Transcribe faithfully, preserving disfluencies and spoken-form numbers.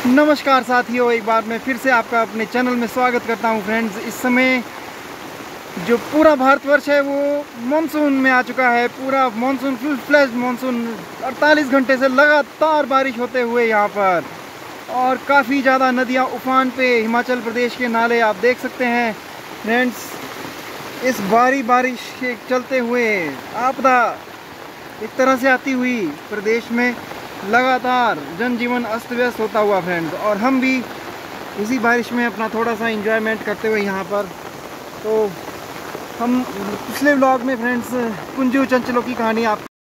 नमस्कार साथियों, एक बार मैं फिर से आपका अपने चैनल में स्वागत करता हूं। फ्रेंड्स, इस समय जो पूरा भारतवर्ष है वो मानसून में आ चुका है। पूरा मानसून, फुल फ्लैश मानसून, अड़तालीस घंटे से लगातार बारिश होते हुए यहाँ पर, और काफ़ी ज़्यादा नदियाँ उफान पे। हिमाचल प्रदेश के नाले आप देख सकते हैं फ्रेंड्स। इस भारी बारिश के चलते हुए आपदा एक तरह से आती हुई प्रदेश में लगातार जनजीवन अस्त व्यस्त होता हुआ फ्रेंड्स, और हम भी इसी बारिश में अपना थोड़ा सा एंजॉयमेंट करते हुए यहाँ पर। तो हम पिछले व्लॉग में फ्रेंड्स कुंजू चंचलों की कहानी आप